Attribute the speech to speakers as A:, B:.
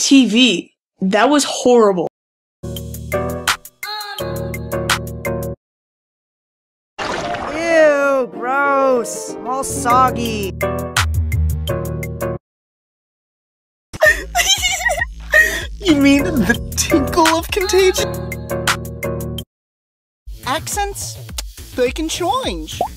A: TV. That was horrible.
B: Ew, gross. I'm all soggy.
C: You mean the tinkle of contagion? Accents? They can change.